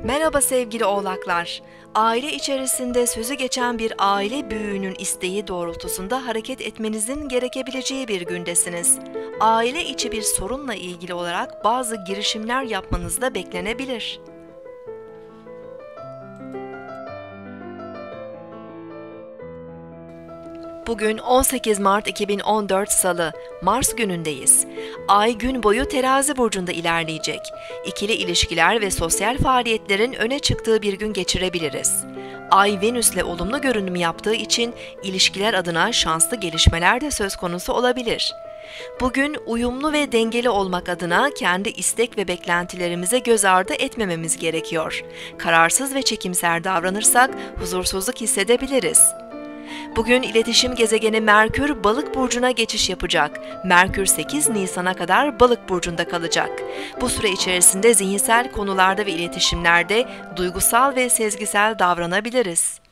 Merhaba sevgili oğlaklar. Aile içerisinde sözü geçen bir aile büyüğünün isteği doğrultusunda hareket etmenizin gerekebileceği bir gündesiniz. Aile içi bir sorunla ilgili olarak bazı girişimler yapmanız da beklenebilir. Bugün 18 Mart 2014 Salı, Mars günündeyiz. Ay gün boyu Terazi burcunda ilerleyecek. İkili ilişkiler ve sosyal faaliyetlerin öne çıktığı bir gün geçirebiliriz. Ay Venüs'le olumlu görünüm yaptığı için ilişkiler adına şanslı gelişmeler de söz konusu olabilir. Bugün uyumlu ve dengeli olmak adına kendi istek ve beklentilerimize göz ardı etmememiz gerekiyor. Kararsız ve çekimser davranırsak huzursuzluk hissedebiliriz. Bugün iletişim gezegeni Merkür Balık burcuna geçiş yapacak. Merkür 8 Nisan'a kadar Balık burcunda kalacak. Bu süre içerisinde zihinsel konularda ve iletişimlerde duygusal ve sezgisel davranabiliriz.